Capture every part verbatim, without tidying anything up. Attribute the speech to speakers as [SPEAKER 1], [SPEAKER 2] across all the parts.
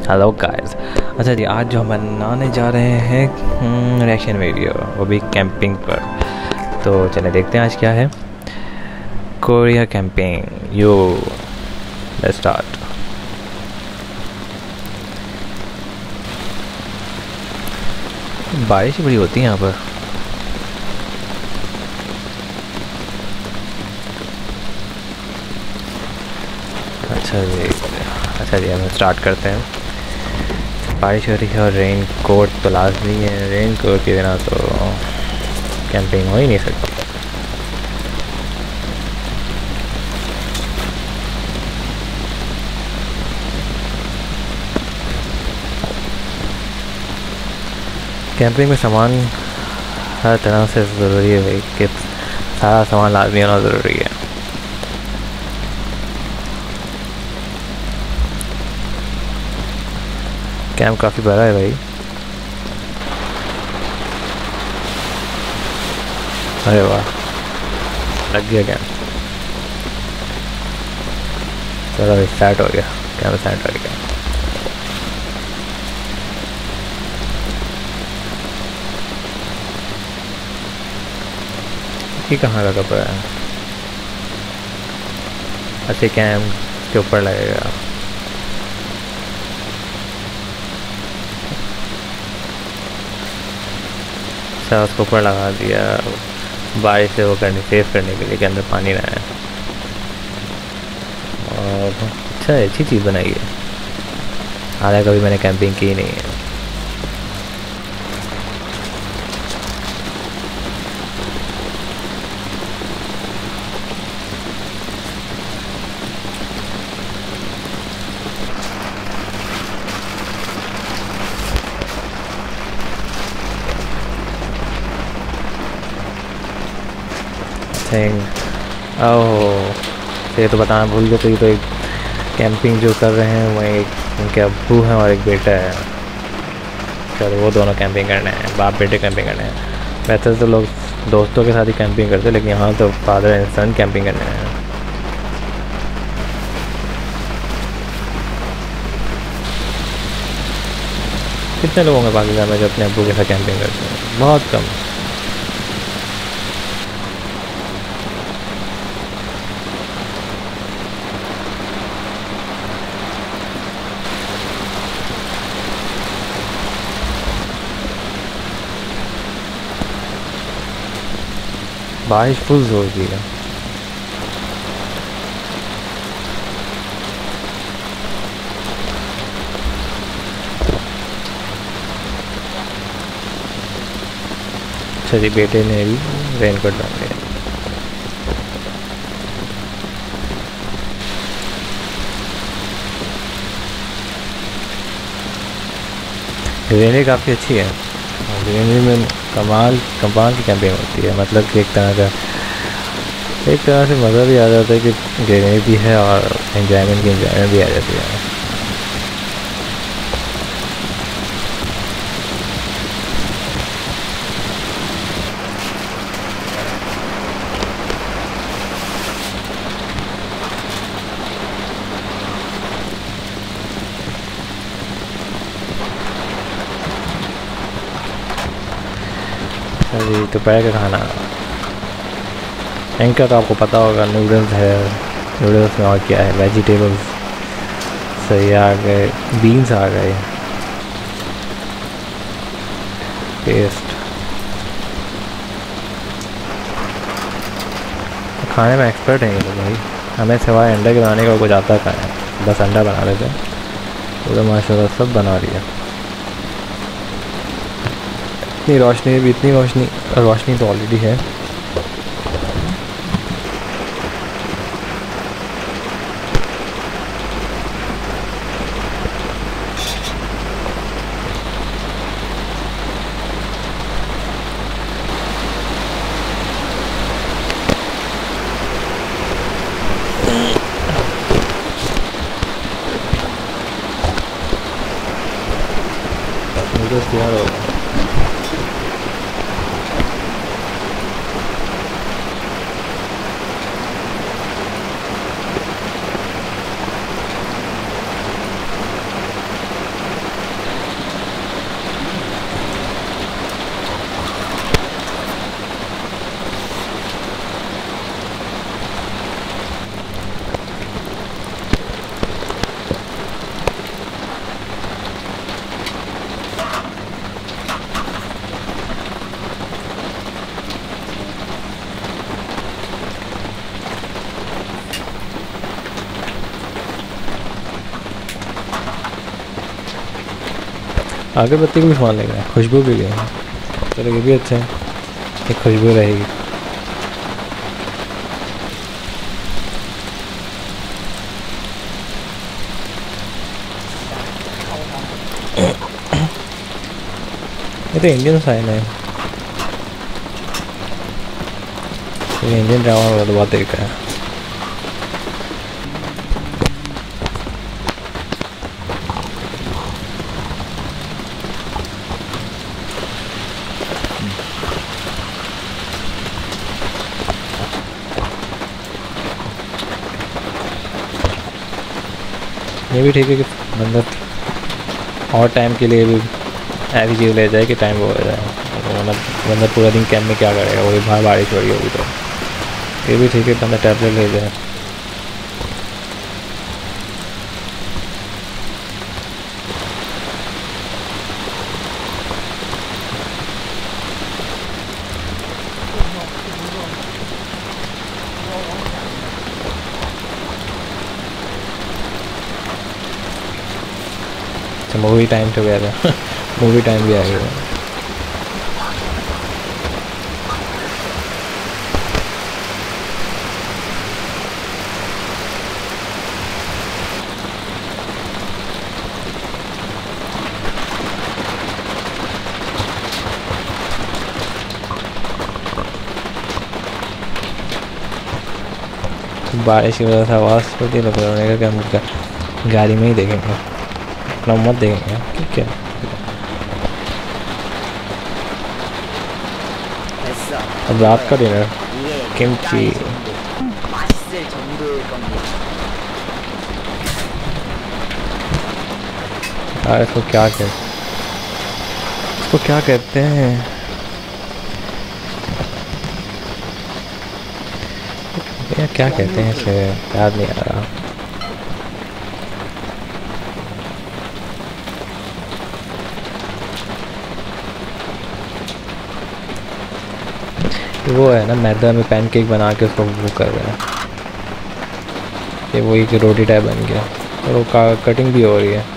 [SPEAKER 1] Hello guys. अच्छा जी, आज जो हम बनाने जा रहे हैं रिएक्शन वीडियो, वो भी कैंपिंग पर। तो चले देखते हैं आज क्या है। Korea camping, yo let's start. बारिश बड़ी होती है यहाँ पर। अच्छा जी, अच्छा जी, हम स्टार्ट करते हैं। बारिश हो रही है और रेन कोट तो लाजमी है। रेन कोट के बिना तो कैंपिंग हो ही नहीं सकती। कैंपिंग में सामान हर तरह से ज़रूरी है भाई, कि सारा सामान लाजमी होना ज़रूरी है। कैंप काफ़ी बड़ा है भाई। अरे वाह, लग गया कैंप। चलो भाई, स्टार्ट हो गया कैंप, स्टार्ट हो गया। ये कहाँ का कपड़ा है? अच्छे कैंप के ऊपर लगेगा। अच्छा, उसको ऊपर लगा दिया बारिश से वो करने सेव करने के लिए कि अंदर पानी ना आए। और अच्छा है, अच्छी चीज़ बनाई है। हालांकि कभी मैंने कैंपिंग की नहीं है। ओह, ये तो बताना भूल गया। तो ये तो एक कैंपिंग जो कर रहे हैं वो एक उनके अब्बू हैं और एक बेटा है। चलो, वो दोनों कैंपिंग करने हैं, बाप बेटे कैंपिंग करने हैं। वैसे तो लोग दोस्तों के साथ ही कैंपिंग करते हैं, लेकिन यहाँ तो फादर एंड सन कैंपिंग करने हैं। कितने लोग होंगे पाकिस्तान में जो अपने अब्बू के साथ कैंपिंग करते हैं? बहुत कम। बारिश फुल जोर की है। अच्छा जी, बेटे ने भी रेनकोट डाल लिया। ग्रीनरी काफ़ी अच्छी है। ग्रीनरी में कमाल कमाल की कैंपिंग होती है। मतलब कि एक तरह का एक तरह से मज़ा भी आ जाता है कि ग्रीनरी भी है और एंजॉयमेंट की एंजॉयमेंट भी आ जाती है। अभी दोपहर का खाना, इनका तो आपको पता होगा, नूडल्स है। नूडल्स में और क्या है, वेजिटेबल्स सही आ गए, बीन्स आ गए, पेस्ट। खाने में एक्सपर्ट हैं ये लोग भाई। हमें सिवाय अंडे के बनाने का कुछ आता कहाँ है। बस अंडा बना लेते हैं, वो तो माशाल्लाह सब बना लिया। इतनी रोशनी भी, इतनी रोशनी रोशनी तो ऑलरेडी है। मुझे तैयार होगा। अगरबत्ती का भी सामान लेना है, खुशबू भी लेना है। चलो ये भी अच्छा है, एक खुशबू रहेगी। ये तो इंडियन साइन है, ये इंडियन ड्रामा वाला तो बहुत देखा है। ये भी ठीक है कि बंदा और टाइम के लिए भी ऐसी चीज़ ले जाए कि टाइम वो हो जाए, मतलब बंदा पूरा दिन कैंप में क्या करेगा, वही बाहर बारिश हो रही होगी तो ये भी ठीक है बंदा टैबलेट ले जाए। अच्छा मूवी टाइम तो गया था मूवी टाइम भी आ गया। बारिश की वजह से आवाज़ होती लग रहा है कि हम गा, गाड़ी में ही देखेंगे, अपना मत देखेंगे ठीक है। अब रात का डिनर किमची, यार इसको क्या कहते इसको क्या कहते हैं, या क्या कहते हैं इसे, याद नहीं आ रहा। वो है ना मैदा में पैनकेक बना के उसको वो कर रहे हैं, ये वही कि रोटी टाइप बन गया और वो का कटिंग भी हो रही है।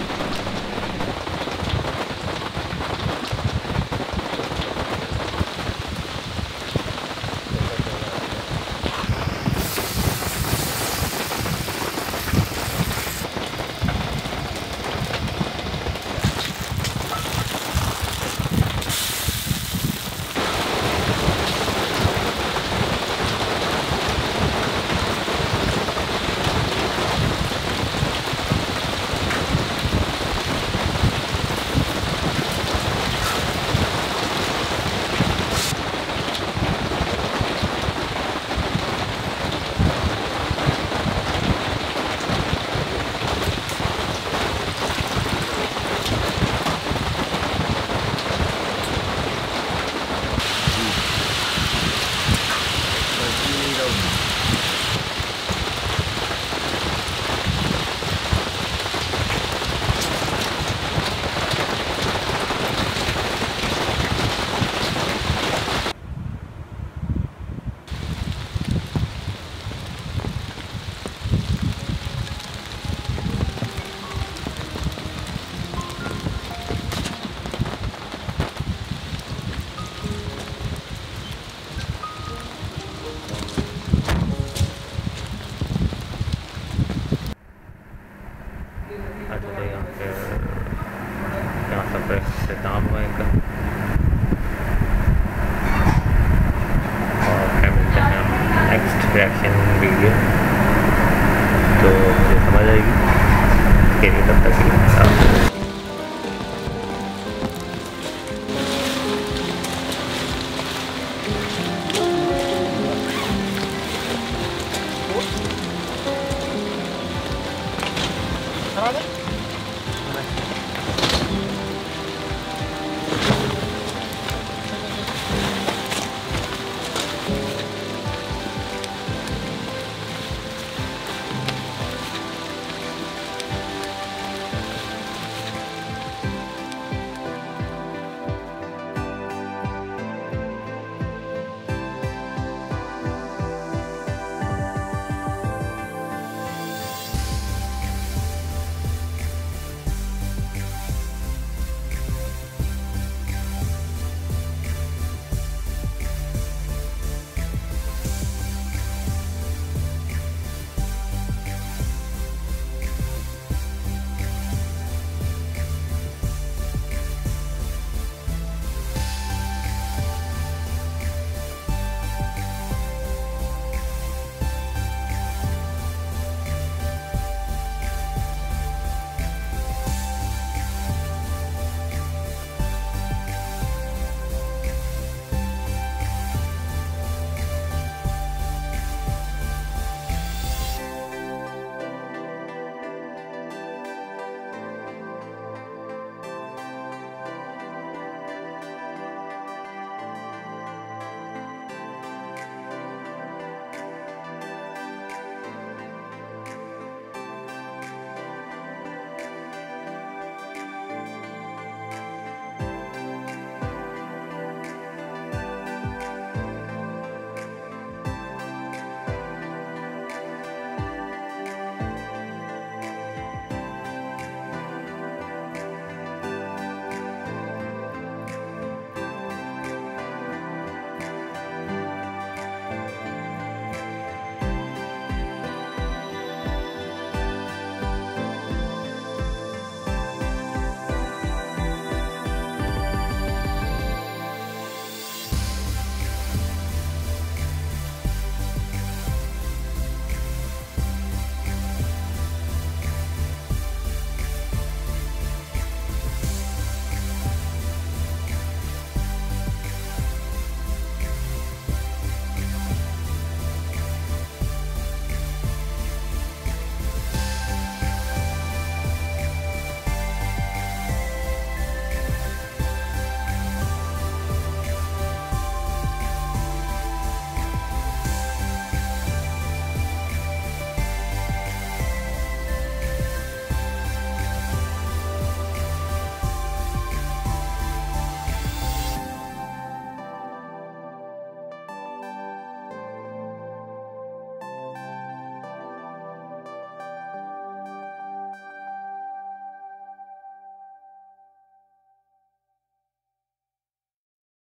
[SPEAKER 1] दाम हुआ इनका और क्या मिलता है नेक्स्ट रिएक्शन वीडियो तो मुझे समझ आएगी कि तब तक